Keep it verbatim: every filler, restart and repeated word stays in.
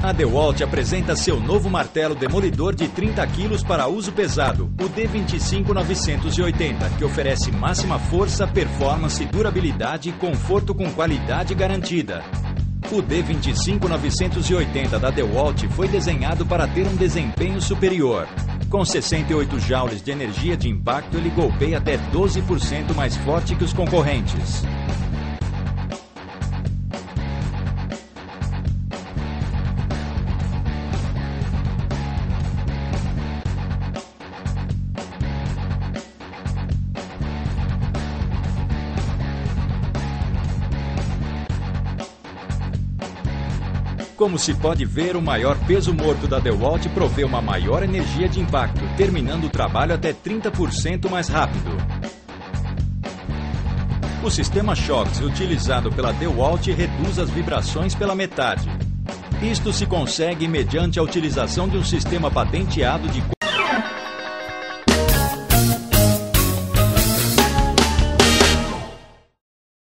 A DeWalt apresenta seu novo martelo demolidor de trinta quilos para uso pesado, o D vinte e cinco novecentos e oitenta, que oferece máxima força, performance, durabilidade e conforto com qualidade garantida. O D vinte e cinco novecentos e oitenta da DeWalt foi desenhado para ter um desempenho superior. Com sessenta e oito joules de energia de impacto, ele golpeia até doze por cento mais forte que os concorrentes. Como se pode ver, o maior peso morto da DeWalt provê uma maior energia de impacto, terminando o trabalho até trinta por cento mais rápido. O sistema Shocks utilizado pela DeWalt reduz as vibrações pela metade. Isto se consegue mediante a utilização de um sistema patenteado de